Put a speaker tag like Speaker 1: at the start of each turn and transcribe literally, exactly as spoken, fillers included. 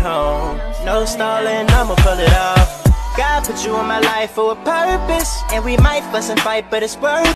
Speaker 1: home. No stalling, I'ma pull it off. God put you in my life for a purpose, and we might fuss and fight, but it's worth it.